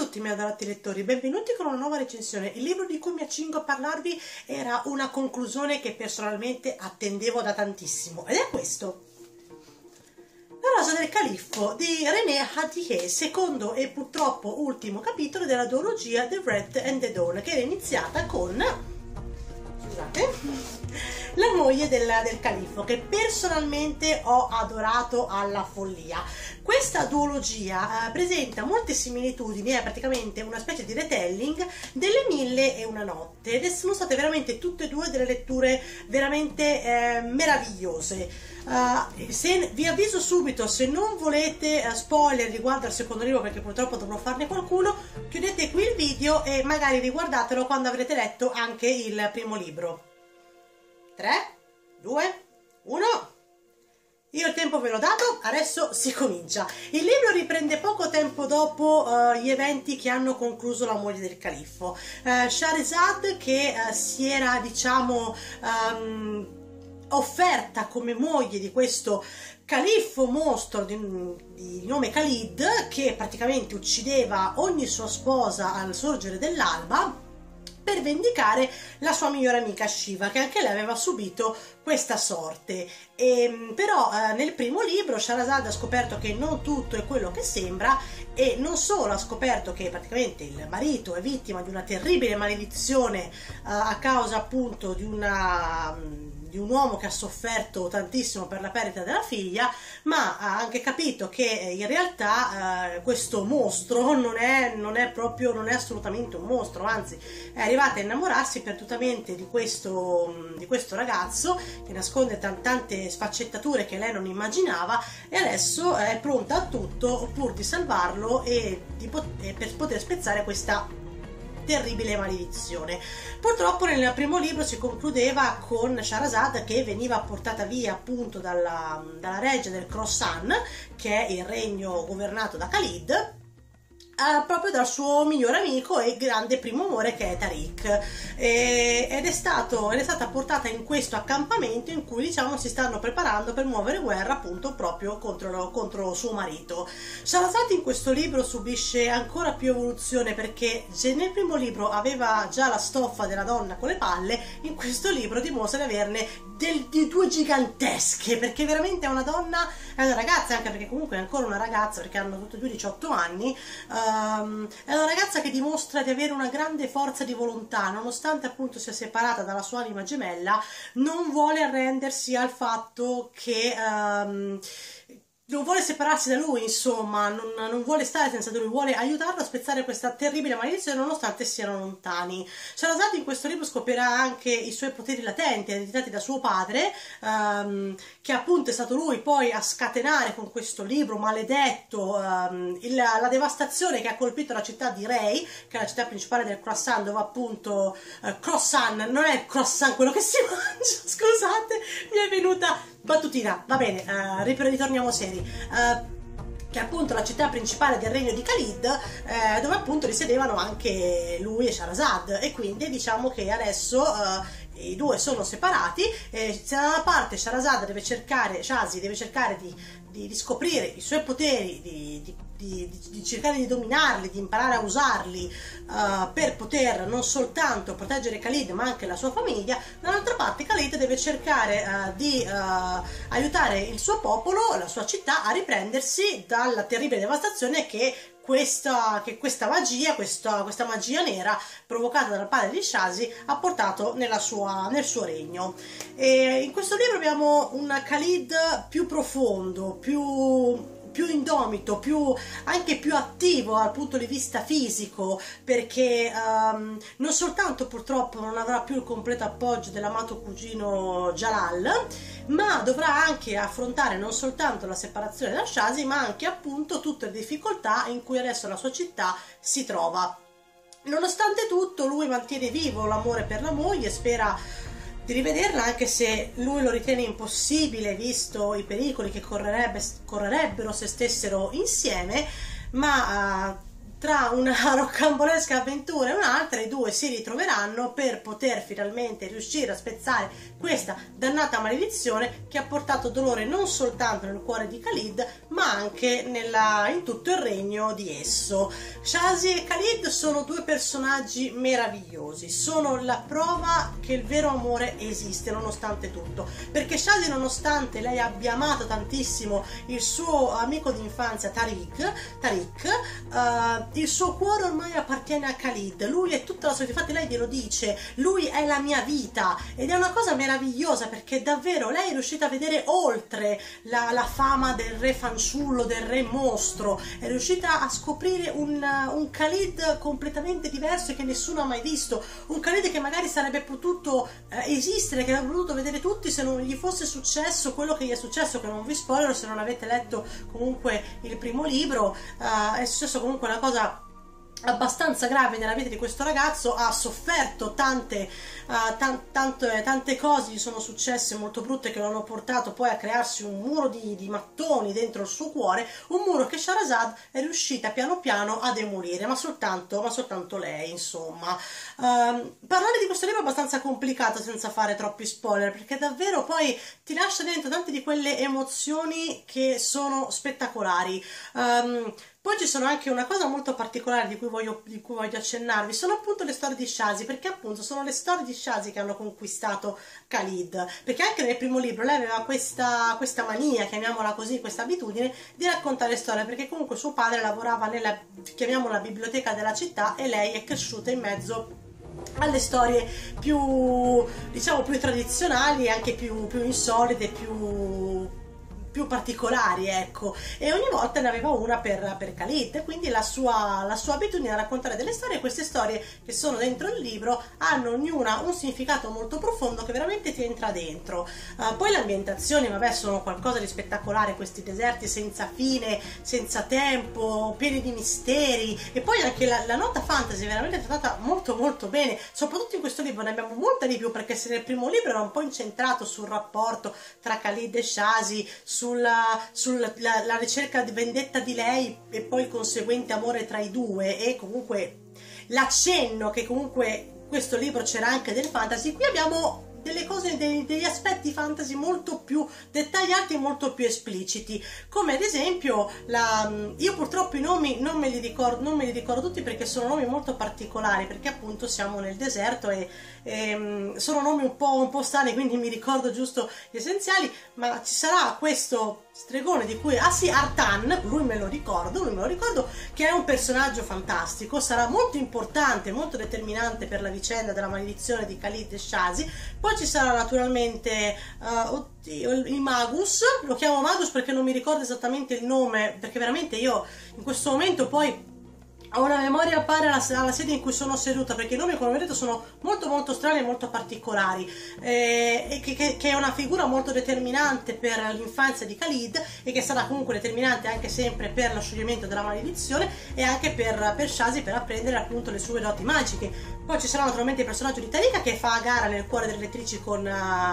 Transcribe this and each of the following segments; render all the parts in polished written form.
tutti miei adorati lettori, benvenuti con una nuova recensione. Il libro di cui mi accingo a parlarvi era una conclusione che personalmente attendevo da tantissimo ed è questo: La rosa del califfo di René Hadier, secondo e purtroppo ultimo capitolo della duologia The Red and the Dawn, che era iniziata con, scusate, la moglie del califfo, che personalmente ho adorato alla follia. Questa duologia presenta molte similitudini, è praticamente una specie di retelling delle Mille e una notte, ed sono state veramente tutte e due delle letture veramente meravigliose. Vi avviso subito, se non volete spoiler riguardo al secondo libro, perché purtroppo dovrò farne qualcuno, chiudete qui il video e magari riguardatelo quando avrete letto anche il primo libro. 3, 2, 1. Io il tempo ve l'ho dato, adesso si comincia. Il libro riprende poco tempo dopo gli eventi che hanno concluso la moglie del califfo. Shahrazad, che si era, diciamo, offerta come moglie di questo califfo mostro di nome Khalid, che praticamente uccideva ogni sua sposa al sorgere dell'alba, per vendicare la sua migliore amica Shiva, che anche lei aveva subito questa sorte. Però nel primo libro Shahrazad ha scoperto che non tutto è quello che sembra, e non solo ha scoperto che praticamente il marito è vittima di una terribile maledizione a causa appunto di un uomo che ha sofferto tantissimo per la perdita della figlia, ma ha anche capito che in realtà questo mostro non è assolutamente un mostro, anzi è arrivata a innamorarsi perdutamente di questo ragazzo che nasconde tante sfaccettature che lei non immaginava, e adesso è pronta a tutto pur di salvarlo e per poter spezzare questa terribile maledizione. Purtroppo nel primo libro si concludeva con Shahrazad che veniva portata via appunto dalla reggia del Khorasan, che è il regno governato da Khalid, proprio dal suo migliore amico e grande primo amore, che è Tariq, ed è stata portata in questo accampamento in cui, diciamo, si stanno preparando per muovere guerra appunto proprio contro suo marito. Shahrazad in questo libro subisce ancora più evoluzione, perché se nel primo libro aveva già la stoffa della donna con le palle, in questo libro dimostra di averne di due gigantesche, perché veramente è una donna, è una ragazza, anche perché comunque è ancora una ragazza, perché hanno tutti e due 18 anni, è una ragazza che dimostra di avere una grande forza di volontà, nonostante appunto sia separata dalla sua anima gemella, non vuole arrendersi al fatto che non vuole separarsi da lui, insomma, non vuole stare senza di lui, vuole aiutarlo a spezzare questa terribile maledizione nonostante siano lontani. Shahrazad in questo libro scoprirà anche i suoi poteri latenti ereditati da suo padre, che appunto è stato lui poi a scatenare con questo libro maledetto la devastazione che ha colpito la città di Rey, che è la città principale del Khorasan, dove appunto croissant, non è il croissant quello che si mangia, scusate, mi è venuta battutina, va bene, ritorniamo seri. Che è appunto la città principale del regno di Khalid, dove appunto risiedevano anche lui e Shahrazad, e quindi diciamo che adesso i due sono separati, se da una parte Shahrazad deve cercare di scoprire i suoi poteri, di cercare di dominarli, di imparare a usarli per poter non soltanto proteggere Khalid ma anche la sua famiglia, dall'altra parte Khalid deve cercare di aiutare il suo popolo, la sua città, a riprendersi dalla terribile devastazione che questa magia nera provocata dal padre di Shazi ha portato nel suo regno. E in questo libro abbiamo un Khalid più profondo, più indomito, anche più attivo dal punto di vista fisico, perché non soltanto purtroppo non avrà più il completo appoggio dell'amato cugino Jalal, ma dovrà anche affrontare non soltanto la separazione da Shazi, ma anche appunto tutte le difficoltà in cui adesso la sua città si trova. Nonostante tutto, lui mantiene vivo l'amore per la moglie, spera di rivederla, anche se lui lo ritiene impossibile visto i pericoli che correrebbero se stessero insieme, ma tra una rocambolesca avventura e un'altra i due si ritroveranno per poter finalmente riuscire a spezzare questa dannata maledizione che ha portato dolore non soltanto nel cuore di Khalid ma anche in tutto il regno di esso. Shazi e Khalid sono due personaggi meravigliosi, sono la prova che il vero amore esiste nonostante tutto, perché Shazi, nonostante lei abbia amato tantissimo il suo amico d'infanzia Tariq, il suo cuore ormai appartiene a Khalid, lui è tutta la sua vita, infatti lei glielo dice, lui è la mia vita, ed è una cosa meravigliosa perché davvero lei è riuscita a vedere oltre la fama del re fanciullo, del re mostro, è riuscita a scoprire un Khalid completamente diverso e che nessuno ha mai visto, un Khalid che magari sarebbe potuto esistere, che avrebbe potuto vedere tutti se non gli fosse successo quello che gli è successo, che non vi spoilerò se non avete letto comunque il primo libro. È successo comunque una cosa abbastanza grave nella vita di questo ragazzo, ha sofferto tante cose gli sono successe molto brutte che lo hanno portato poi a crearsi un muro di mattoni dentro il suo cuore, un muro che Shahrazad è riuscita piano piano a demolire, ma soltanto lei, insomma. Parlare di questo libro è abbastanza complicato senza fare troppi spoiler, perché davvero poi ti lascia dentro tante di quelle emozioni che sono spettacolari. Poi ci sono anche una cosa molto particolare di cui voglio accennarvi, sono appunto le storie di Shazi, perché appunto sono le storie di Shazi che hanno conquistato Khalid, perché anche nel primo libro lei aveva questa mania, chiamiamola così, questa abitudine di raccontare storie, perché comunque suo padre lavorava nella, chiamiamola, biblioteca della città, e lei è cresciuta in mezzo alle storie più, diciamo, più tradizionali, anche più insolite, più particolari, ecco, e ogni volta ne aveva una per Khalid, quindi la sua abitudine a raccontare delle storie. Queste storie che sono dentro il libro hanno ognuna un significato molto profondo che veramente ti entra dentro. Poi le ambientazioni, vabbè, sono qualcosa di spettacolare, questi deserti senza fine, senza tempo, pieni di misteri, e poi anche la nota fantasy è veramente trattata molto molto bene, soprattutto in questo libro ne abbiamo molta di più, perché se nel primo libro era un po' incentrato sul rapporto tra Khalid e Shazi, sulla ricerca di vendetta di lei e poi il conseguente amore tra i due, e comunque l'accenno che comunque questo libro c'era anche del fantasy, qui abbiamo delle cose, degli aspetti fantasy molto più dettagliati e molto più espliciti, come ad esempio io purtroppo i nomi non me li ricordo tutti, perché sono nomi molto particolari, perché appunto siamo nel deserto e sono nomi un po' strani, quindi mi ricordo giusto gli essenziali. Ma ci sarà questo stregone di cui, sì, Artan, lui me lo ricordo, che è un personaggio fantastico, sarà molto importante, molto determinante per la vicenda della maledizione di Khalid e Shazi. Poi ci sarà naturalmente il Magus, lo chiamo Magus perché non mi ricordo esattamente il nome, perché veramente io in questo momento poi ho una memoria pari alla sede in cui sono seduta, perché i nomi, come vedete, sono molto molto strani e molto particolari, e che è una figura molto determinante per l'infanzia di Khalid, e che sarà comunque determinante anche sempre per lo scioglimento della maledizione e anche per Shazi, per apprendere appunto le sue doti magiche. Poi ci sarà naturalmente il personaggio di Tariq, che fa a gara nel cuore delle lettrici con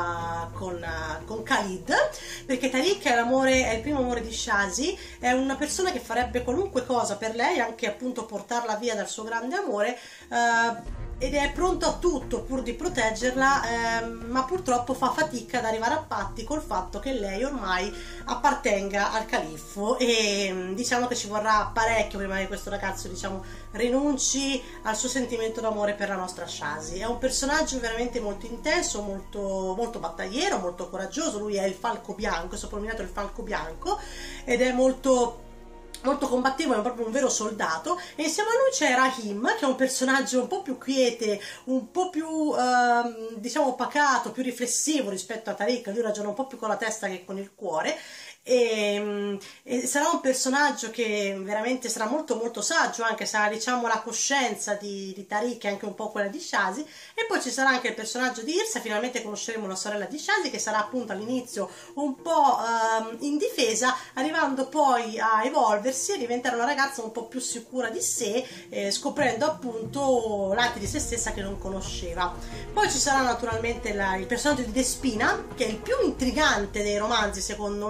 Khalid, perché Tariq è il primo amore di Shazi, è una persona che farebbe qualunque cosa per lei, anche appunto portarla via dal suo grande amore, ed è pronto a tutto pur di proteggerla, ma purtroppo fa fatica ad arrivare a patti col fatto che lei ormai appartenga al califfo, e diciamo che ci vorrà parecchio prima che questo ragazzo, diciamo, rinunci al suo sentimento d'amore per la nostra Shazi. È un personaggio veramente molto intenso, molto, molto battagliero, molto coraggioso. Lui è il falco bianco, è soprannominato il falco bianco, ed è molto combattivo, è proprio un vero soldato. E insieme a lui c'è Rahim, che è un personaggio un po' più quiete, un po' più diciamo pacato, più riflessivo rispetto a Tariq. Lui ragiona un po' più con la testa che con il cuore, e sarà un personaggio che veramente sarà molto molto saggio, anche sarà, diciamo, la coscienza di Tariq e anche un po' quella di Shazi. E poi ci sarà anche il personaggio di Irsa, finalmente conosceremo la sorella di Shazi, che sarà appunto all'inizio un po' indifesa, arrivando poi a evolversi e diventare una ragazza un po' più sicura di sé, scoprendo appunto lati di se stessa che non conosceva. Poi ci sarà naturalmente il personaggio di Despina, che è il più intrigante dei romanzi secondo me, veramente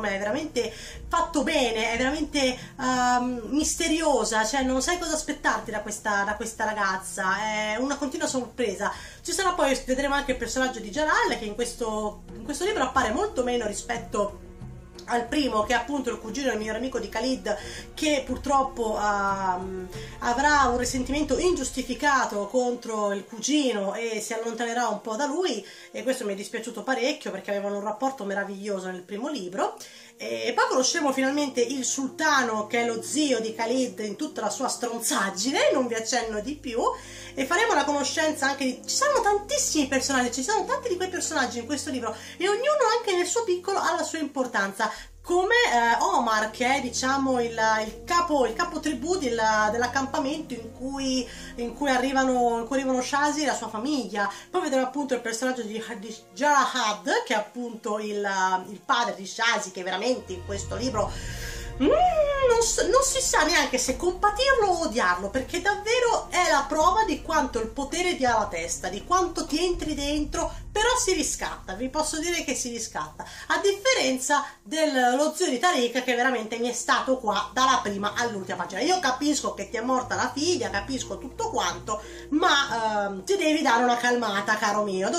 veramente fatto bene, è veramente misteriosa, cioè non sai cosa aspettarti da questa ragazza, è una continua sorpresa. Ci sarà poi, vedremo anche il personaggio di Jalal, che in questo libro appare molto meno rispetto al primo, che è appunto il cugino del migliore amico di Khalid, che purtroppo avrà un risentimento ingiustificato contro il cugino e si allontanerà un po' da lui, e questo mi è dispiaciuto parecchio perché avevano un rapporto meraviglioso nel primo libro. E poi conosceremo finalmente il sultano, che è lo zio di Khalid in tutta la sua stronzaggine, non vi accenno di più, e faremo la conoscenza anche di... ci saranno tantissimi personaggi, ci sono tanti di quei personaggi in questo libro e ognuno anche nel suo piccolo ha la sua importanza, come Omar, che è diciamo il capo tribù dell'accampamento in cui arrivano Shazi e la sua famiglia. Poi vedremo appunto il personaggio di Jarahad, che è appunto il padre di Shazi, che veramente in questo libro non si sa neanche se compatirlo o odiarlo, perché davvero è la prova di quanto il potere dia alla testa, di quanto ti entri dentro, però si riscatta, vi posso dire che si riscatta, a differenza dello zio di Tariq, che veramente mi è stato qua dalla prima all'ultima pagina. Io capisco che ti è morta la figlia, capisco tutto quanto, ma ti devi dare una calmata, caro mio,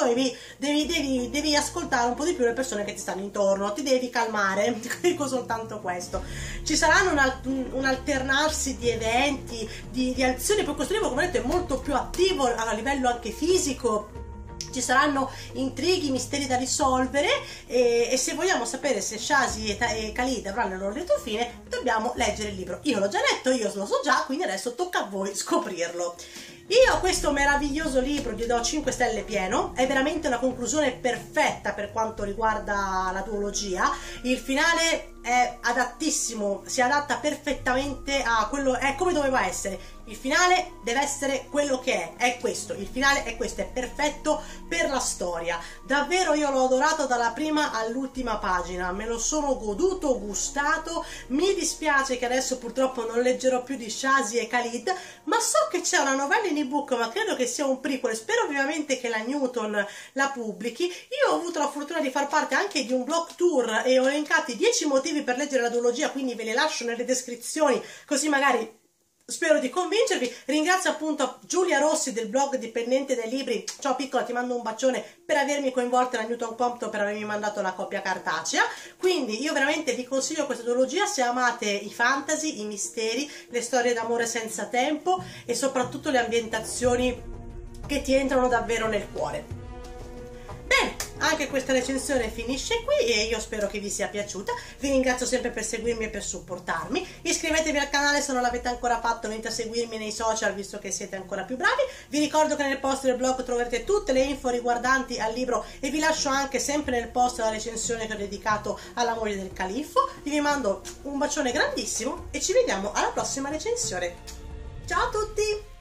devi ascoltare un po' di più le persone che ti stanno intorno, ti devi calmare, dico soltanto questo. Ci saranno un alternarsi di eventi, di azioni, poi questo libro come vedete è molto più attivo a livello anche fisico. Ci saranno intrighi, misteri da risolvere, e se vogliamo sapere se Shazi e Khalid avranno il loro lieto fine dobbiamo leggere il libro. Io l'ho già letto, io lo so già, quindi adesso tocca a voi scoprirlo. Io a questo meraviglioso libro gli do 5 stelle pieno, è veramente una conclusione perfetta per quanto riguarda la duologia. Il finale è adattissimo, si adatta perfettamente a quello, è come doveva essere. Il finale deve essere quello che è questo, il finale è questo, è perfetto per la storia. Davvero io l'ho adorato dalla prima all'ultima pagina, me lo sono goduto, gustato. Mi dispiace che adesso purtroppo non leggerò più di Shazi e Khalid, ma so che c'è una novella in ebook, ma credo che sia un prequel, spero vivamente che la Newton la pubblichi. Io ho avuto la fortuna di far parte anche di un blog tour e ho elencati 10 motivi per leggere la duologia, quindi ve le lascio nelle descrizioni, così magari spero di convincervi. Ringrazio appunto Giulia Rossi del blog Dipendente dai Libri, ciao piccola, ti mando un bacione, per avermi coinvolta nella Newton Compton, per avermi mandato la copia cartacea. Quindi io veramente vi consiglio questa duologia se amate i fantasy, i misteri, le storie d'amore senza tempo e soprattutto le ambientazioni che ti entrano davvero nel cuore. Bene, anche questa recensione finisce qui e io spero che vi sia piaciuta. Vi ringrazio sempre per seguirmi e per supportarmi. Iscrivetevi al canale se non l'avete ancora fatto, venite a seguirmi nei social visto che siete ancora più bravi. Vi ricordo che nel post del blog troverete tutte le info riguardanti al libro e vi lascio anche sempre nel post la recensione che ho dedicato alla moglie del califfo. Io vi mando un bacione grandissimo e ci vediamo alla prossima recensione. Ciao a tutti!